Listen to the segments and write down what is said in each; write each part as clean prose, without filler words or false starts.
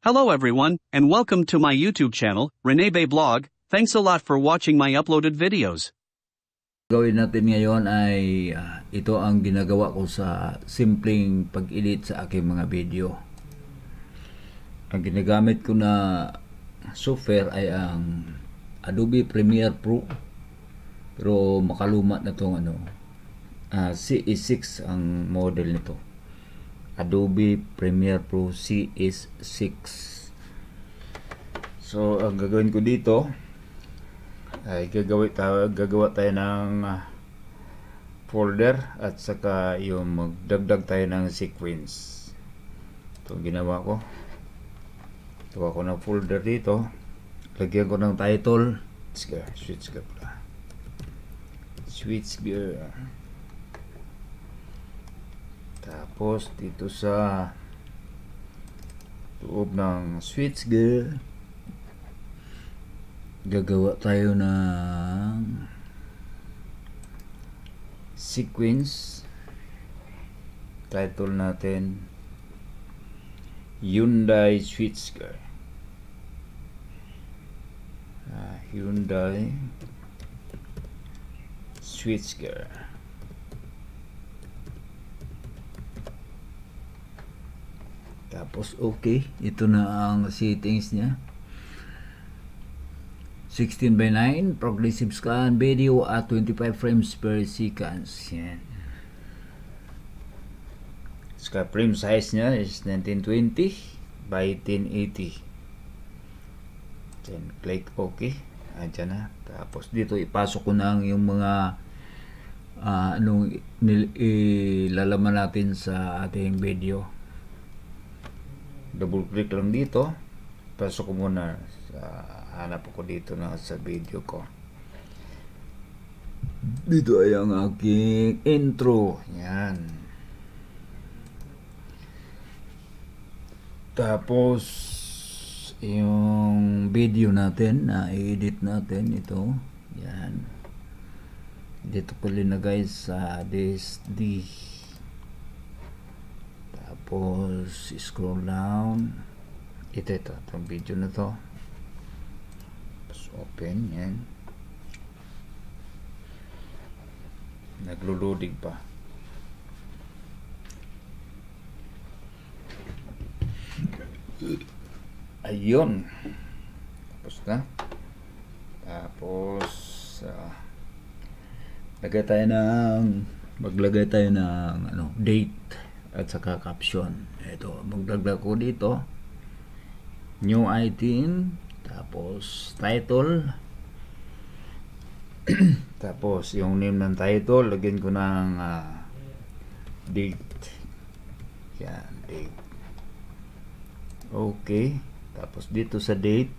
Hello everyone, and welcome to my YouTube channel, Rene Bay Blog. Thanks a lot for watching my uploaded videos. Gawin natin ngayon ay ito ang ginagawa ko sa simpleng pag-edit sa aking mga video. Ang ginagamit ko na software ay ang Adobe Premiere Pro, pero makaluma na itong CS6 ang model nito. Adobe Premiere Pro CS6. So ang gagawin ko dito ay gagawa tayo ng folder at saka yung magdagdag tayo ng sequence. Ito ginawa ko. Gawa ko ng folder dito. Lagyan ko ng title. Switch gear. Tapos dito sa loob ng switch gear, gagawa tayo ng sequence. Title natin Hyundai switchgear. Hyundai switchgear. Tapos okay, ito na ang settings niya. 16:9 progressive scan video at 25 frames per second. Yan. Scan frame size niya is 1920 by 1080. Then click OK. Andiyan na. Tapos dito ipasok ko na yung mga ilalaman natin sa ating video. Double click lang dito. Pasok ko muna sa hanap ko dito na sa video ko. Dito ay ang aking intro. Yan. Tapos yung video natin na i-edit natin ito. Yan. Dito ko linagay sa DSD. Tapos scroll down. Ito itong video na to. Open, yan. Naglo-loading pa. Ayun. Tapos na. Tapos maglagay tayo ng date at saka caption. Ito, magdagdag ko dito. New item. Tapos title. Tapos yung name ng title, lagyan ko ng date. Yan, date. Okay. Tapos dito sa date,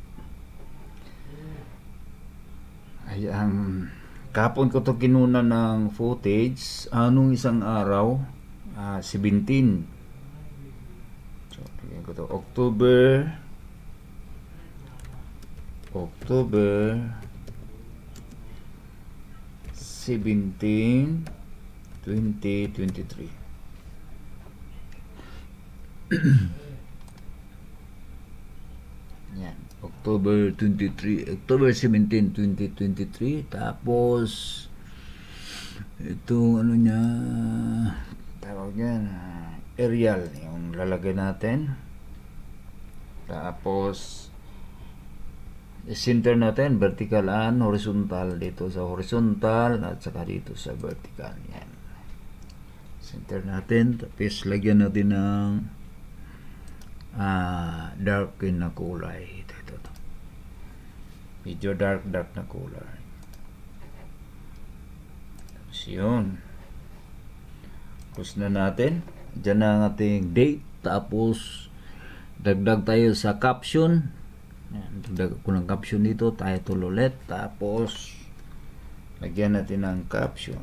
ay kahapon ko to kinuna ng footage. Anong isang araw? 17. So lagyan ko to October 17, 2023. Yan, October 17, 2023. Tapos ito niya tawag yan, aerial yung lalagay natin. Tapos center natin, vertical and horizontal. Dito sa horizontal at saka dito sa vertical. Yan. Center natin. Tapos lagyan natin ng dark na kulay. Ito. Medyo dark na kulay. Tapos yun. Tapos na natin. Diyan na ang ating date. Tapos dagdag tayo sa caption. Yan, dagdag ko ng caption dito, title ulit, tapos lagyan natin ng caption.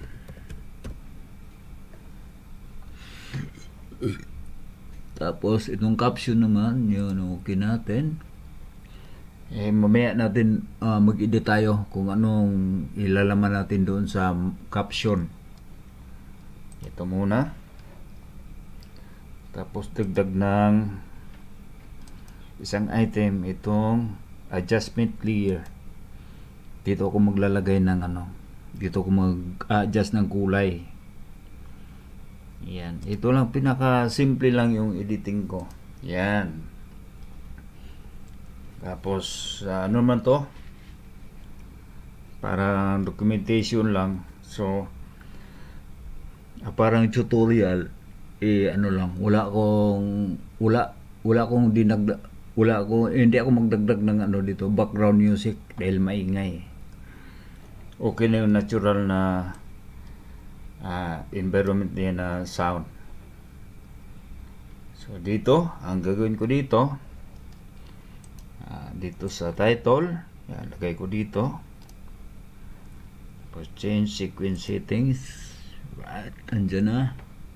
Tapos itong caption naman, yun, okay natin. Mamaya natin mag-edit tayo kung anong ilalaman natin doon sa caption. Ito muna. Tapos dagdag ng isang item itong adjustment layer. Dito ako maglalagay ng dito ako mag-adjust ng kulay. Yan, ito lang, pinaka simple lang yung editing ko. Yan. Tapos ano man to, para documentation lang. So parang tutorial, hindi ako magdagdag ng dito background music dahil maingay. Okay na yung natural na environment niya na sound. So dito, ang gagawin ko dito, dito sa title, yan, lagay ko dito. Tapos change sequence settings. Right, andyan na.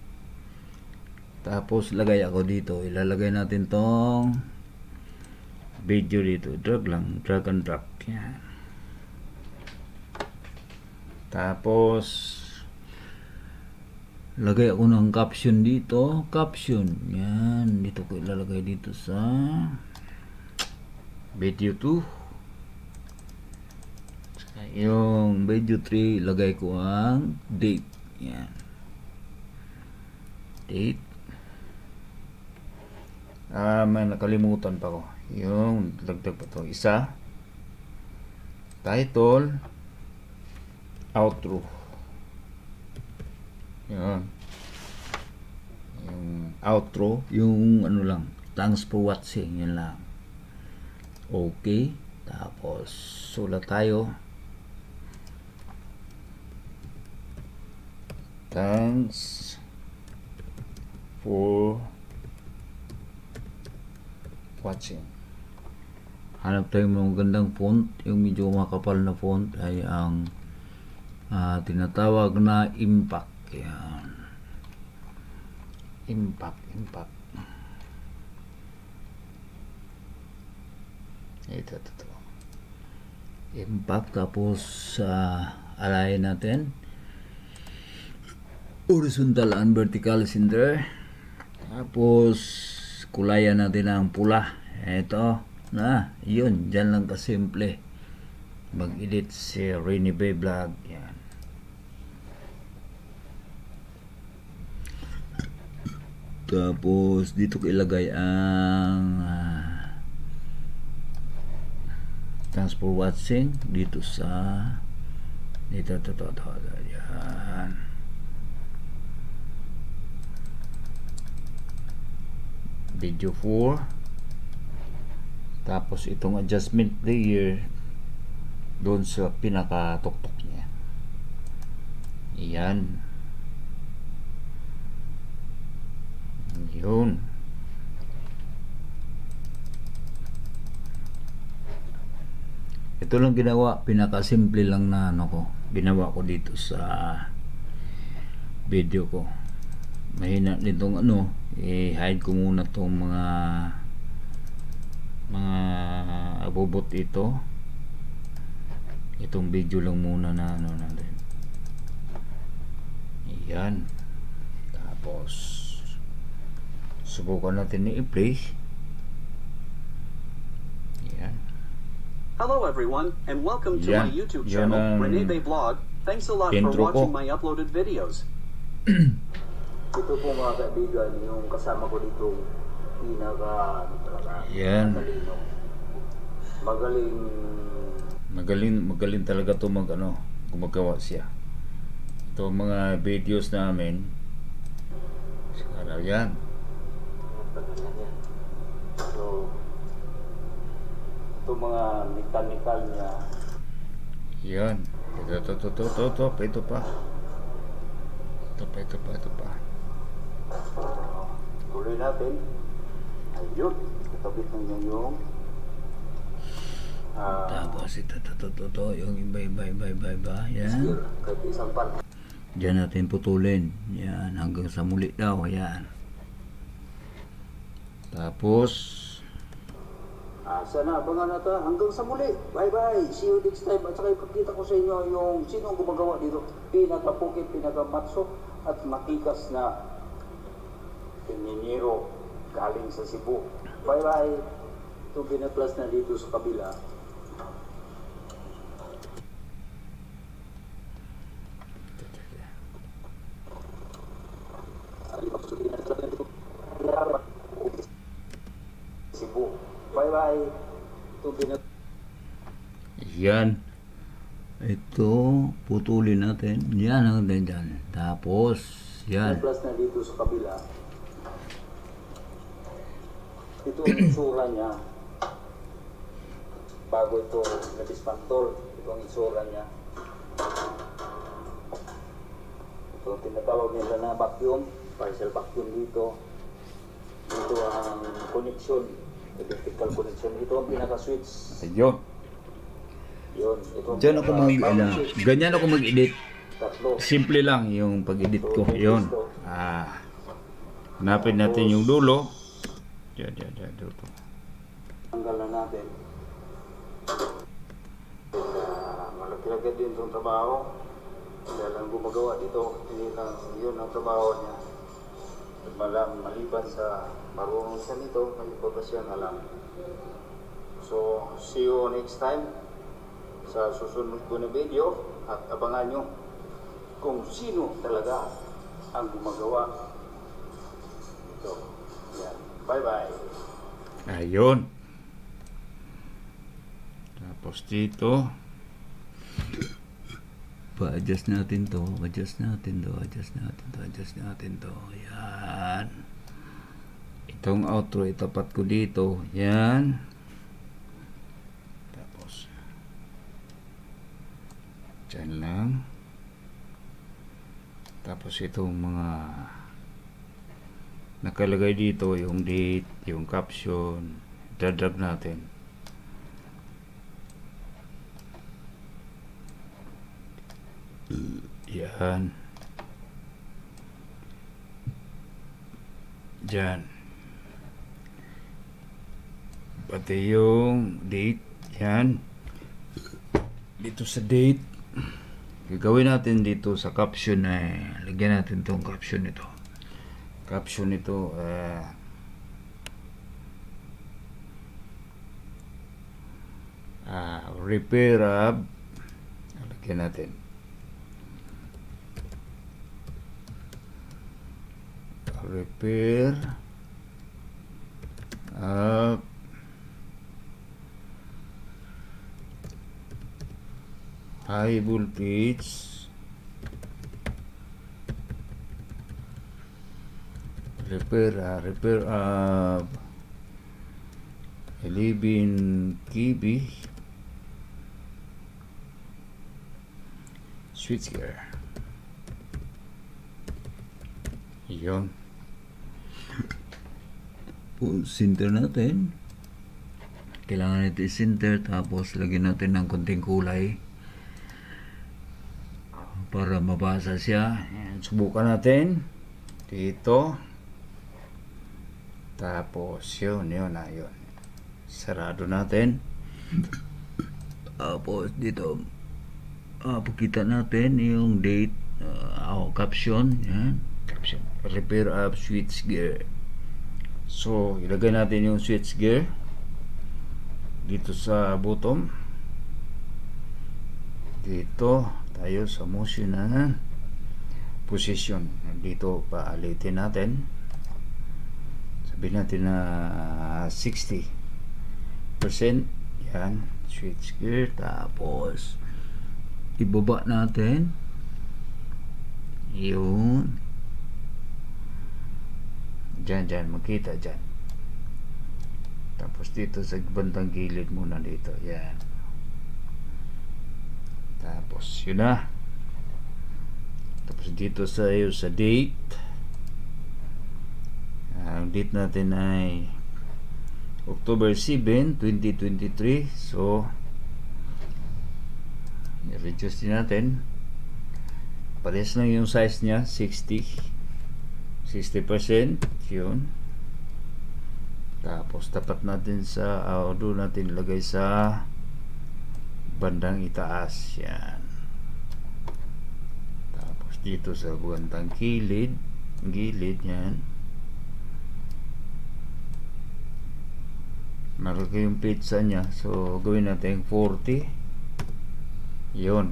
Tapos lagay ako dito, ilalagay natin tong video dito. Drag and drop. Yan. Tapos lagay ako ng caption dito. Caption. Yan. Dito ko ilalagay dito sa video 2. Saka yung video 3, lagay ko ang date. Yan. Date. May nakalimutan pa ko. Yung dagdag pa to. Isa. Title. Outro. Yan. Yung outro, yung lang, thanks for watching, yun lang. Okay. Tapos sulat tayo. Thanks for watching. Hanap tayo ng magandang font. Yung medyo makapal na font ay ang tinatawag na impact. Yan. Impact. Ito. Impact. Tapos alayin natin horizontal and vertical center. Tapos kulayan natin ang pula. Ito na, yun, dyan lang kasimple mag-edit si Renebe Vlog. Yan. Tapos dito ko ilagay ang thanks for watching dito sa dito. Yan. Video 4. Tapos itong adjustment layer doon sa pinaka-tuktok niya. Yan. Yun. Ito lang ginawa, pinaka-simple lang na ginawa ko dito sa video ko. Mahina nitong i-hide ko muna tong mga abobot ito. Itong video lang muna na natin. Ayan. Tapos subukan natin i-play. Ayan. Hello everyone and welcome to my YouTube channel, Renebe Vlog. Thanks a lot for watching my uploaded videos. Ito po mga kaibigan, yung kasama ko dito magaling talaga to gumagawa siya. Ito mga videos namin yan. So ito mga mechanical niya yan. Ito pa. Tuloy natin. Ayun, katabit na niya yung tapos ito yung iba. Yan. kahit isang part. Diyan natin putulin. Yan, hanggang sa muli daw. Yan. Tapos sana abangan natin hanggang sa muli. Bye bye, see you next time. At saka ipakita ko sa inyo yung sino ang gumagawa dito. Pinakapukit, pinakamatso at matikas na Pinyero galing sa Cebu. Bye bye. itong pinaplas na dito sa kabila. Cebu. Bye-bye. Itong pinaplas. Yan. Ito, putulin natin. Yan ang dyan. Tapos, yan. Plus na dito sa kabila. Ito ang itsura niya. Bago ito na-dismantle, ito ang itsura niya. Ito tinatawag nila na vacuum, partial vacuum dito. Ito ang connection, electrical connection. Ito ang pinaka-switch. Ayun. Yun, ito ang Diyan ako ganyan ako mag-edit. tatlo. Simple lang yung pag-edit ko. Yun. Hanapin natin yung dulo. Diyan, dulo. Tanggal na natin. Malaki-laki din itong trabaho. Dahil ang gumagawa dito, hindi lang yun ang trabaho niya. Maliban sa marunong siya nito, may iba pa siyang alam. So, see you next time sa susunod ko na video at abangan nyo kung sino talaga ang gumagawa ito. Yan. Bye-bye. Ayun. Tapos dito, pa-adjust natin to. Yan. Itong outro, itapat ko dito. Yan. Tapos, dyan lang. Tapos itong mga nakalagay dito, yung date, yung caption, dadrag natin. Yan. Dyan. Pati yung date. Yan. Dito sa date. Gagawin natin dito sa caption na lagyan natin tong caption nito. Caption nito repair up. Lagyan natin. Repair up high voltage repair up 11 kb switchgear. Yun. Center natin. Kailangan natin center, tapos lagyan natin ng konting kulay para mabasa siya. Ayan, subukan natin dito. Tapos yun. Sarado natin. Tapos dito pakita natin yung date, caption. Yan. Caption. Repair up switchgear. So, ilagay natin yung switchgear dito sa bottom. Dito tayo sa motion na position. Dito paalitin natin. Sabihin natin na 60%. Yan, switchgear. Tapos ibaba natin. Yun. Dyan, makita dyan. Tapos dito sa bandang gilid muna dito. Yan. Tapos yun na. Tapos dito sa date. Ang date natin ay October 7, 2023. So i-reduce din natin. Parehas lang yung size niya, 60%. Yun. Tapos tapat natin sa doon natin ilagay sa bandang itaas. Yan. Tapos dito sa bandang gilid yan. malaki yung pizza niya. So gawin natin 40. Yun.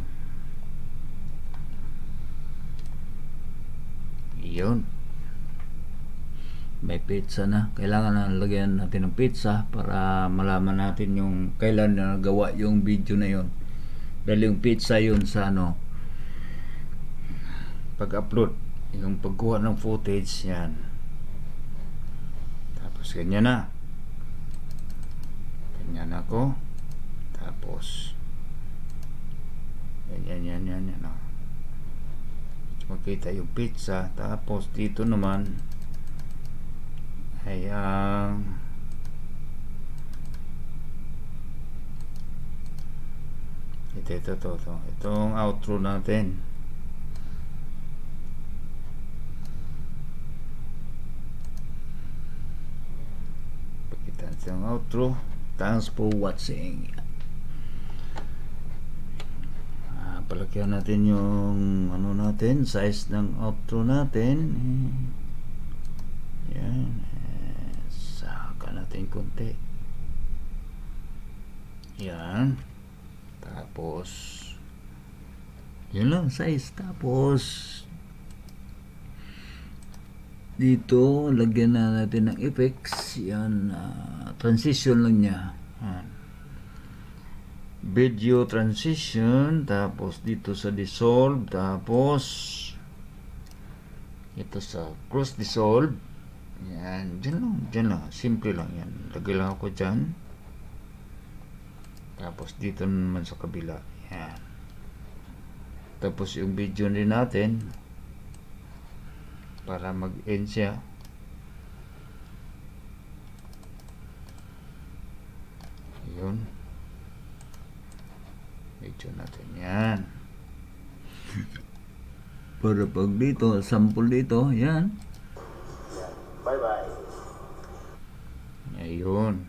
May pizza na. Kailangan na lagyan natin ng pizza para malaman natin yung kailan na nagawa yung video na yun. Dahil yung pizza yun sa pag-upload, yung pagkuha ng footage yan. Tapos ganyan na. Ganyan ako. Tapos yan. Makita yung pizza. Tapos dito naman ay itong outro natin. Pakita natin yung outro. Thanks for watching. Palagyan natin yung natin, size ng outro natin. Yan. Saka natin konti. Yan. Tapos yun lang size. Tapos dito lagyan na natin ng effects. Yan, transition lang niya. Video transition, tapos dito sa dissolve, tapos ito sa cross dissolve. Yan, dyan lang, simple lang yan. Lagay lang ako dyan. Tapos dito naman sa kabila. Yan. Tapos yung video din natin para mag-end siya. Yun. Video natin yan. Para pag dito, sample dito, yan. Bye bye. Ayun.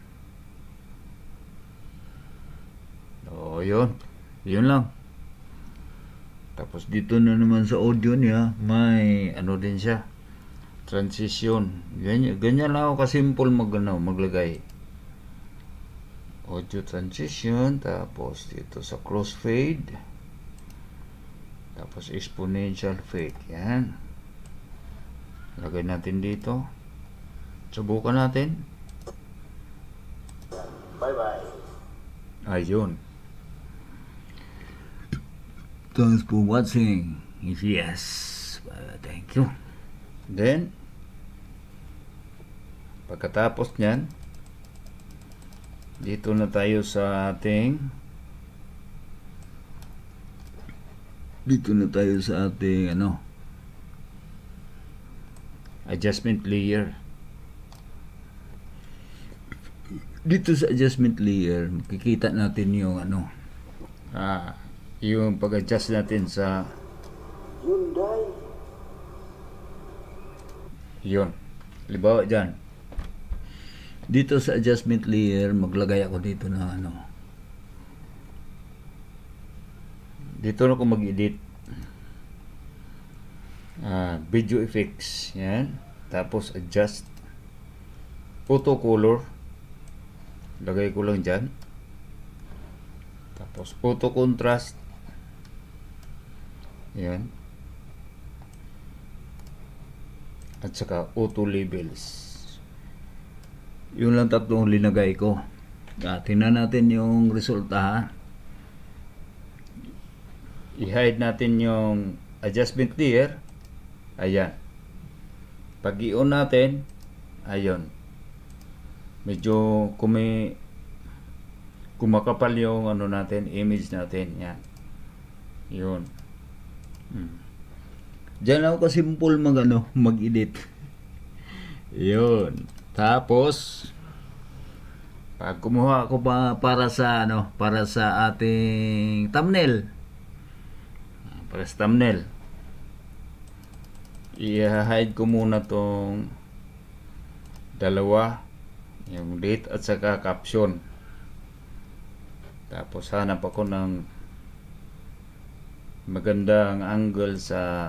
O, yun. Yun lang. Tapos dito na naman sa audio niya, may din siya. Transition. Ganyan lang ako kasimple maglagay. Audio transition, tapos dito sa crossfade, tapos exponential fade. Yan, lagay natin dito, subukan natin. Bye bye. Ayun. Thanks for watching. Yes, thank you. Then pagkatapos nyan, dito na tayo sa ating adjustment layer. Dito sa adjustment layer makikita natin yung yung pag-adjust natin sa yun. Halimbawa dyan, dito sa adjustment layer, maglagay ako dito na dito na ako mag-edit. Video effects. Yan. Tapos adjust. Auto color. Lagay ko lang dyan. Tapos auto contrast. Yan. At saka auto labels. Yun lang tatlong linagay ko. Tingnan natin yung resulta, ha. I-hide natin yung adjustment layer. Ayan. Pag i-on natin, ayun. Medyo kumakapal yung natin, image natin. Yan. Yun. Diyan ako kasimple mag-edit. Yun. Tapos pag kumuha ako para sa ating thumbnail. Para sa thumbnail, i-hide ko muna tong dalawa, yung date at saka caption. Tapos hanap ako ng magandang angle sa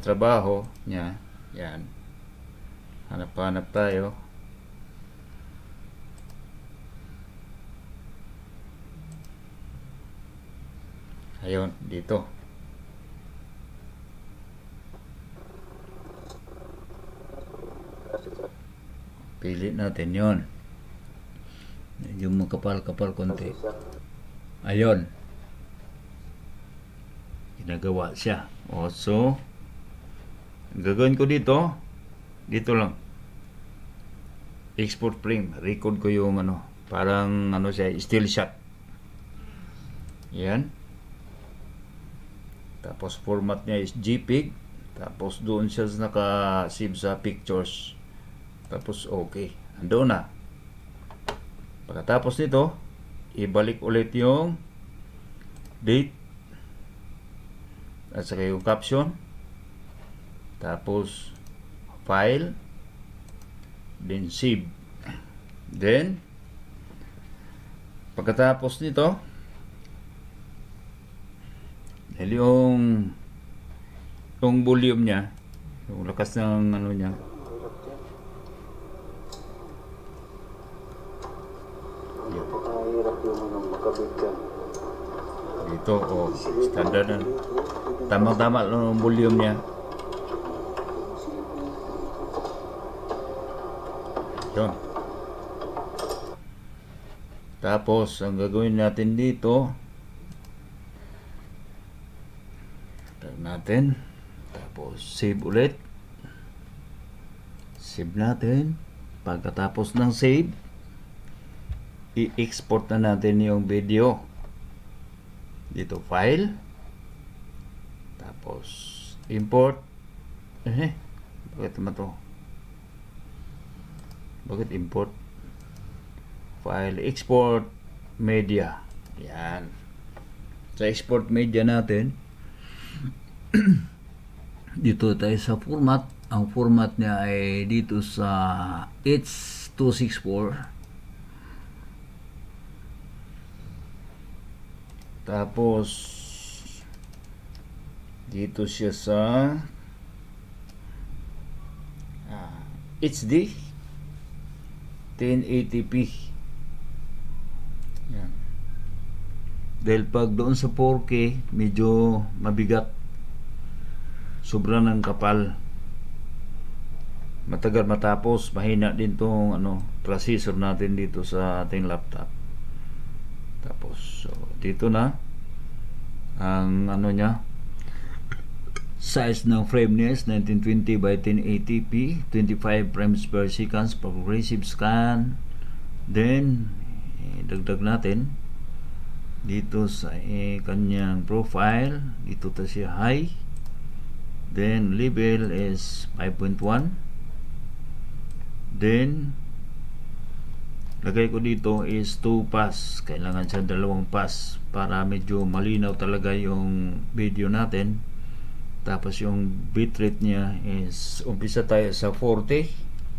pagtatrabaho niya. Yan. Hanap tayo. Ayun, dito. Pili natin yon. Medyo makapal-kapal konti. Ayun. Ginagawa siya. O, so, gagawin ko dito. Dito lang. Export frame. Record ko yung parang siya, still shot. Yan. Tapos format niya is JPEG. Tapos doon siya naka-save sa pictures. Tapos okay. Andoon na. Pagkatapos nito, ibalik ulit yung date at saka yung caption. Tapos file, then save. Then pagkatapos nito, dahil yung volume niya, yung lakas ng niya, dito, standard na. Tamang-tama lang ang volume niya. Yun. Tapos, ang gagawin natin dito, tag natin. Tapos, save ulit. Save natin. Pagkatapos ng save, i-export na natin yung video. Dito, file. Tapos, import. Bakit naman to? Bakit import? File, export media. Yan. Sa export media natin, dito tayo sa format. Ang format niya ay dito sa H.264. Tapos dito siya sa HD 1080p. Yan. Dahil pag doon sa 4K medyo mabigat, sobra ng kapal, matagal matapos, mahina din tong processor natin dito sa ating laptop. Tapos so, dito na ang niya, size ng frame niya is 1920 by 1080p, 25 frames per second, progressive scan. Then dagdag natin dito sa kanyang profile, dito ta siya high, then level is 5.1, then lagay ko dito is 2 pass. Kailangan siya 2 pass para medyo malinaw talaga yung video natin. Tapos yung bitrate niya is, umpisa tayo sa 40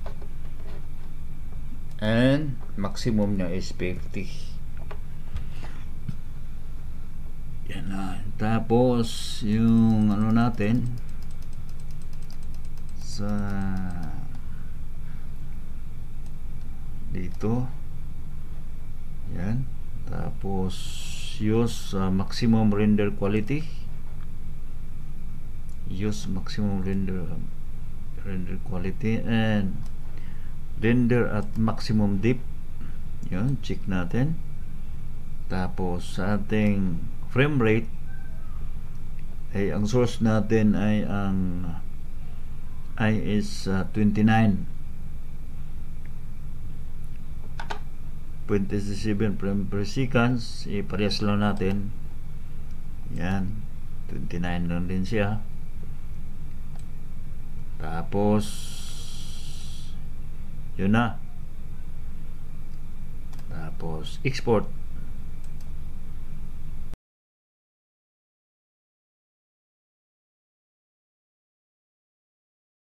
and maximum niya is 50. Yan na. Tapos yung natin sa dito, yan. Tapos use maximum render quality, use maximum render quality and render at maximum depth. Yan, check natin. Tapos sa ating frame rate ay ang source natin ay ang is 29.7 frame per second. Iparehas lang natin. Yan, 29 lang din siya. Tapos yun na. Tapos export.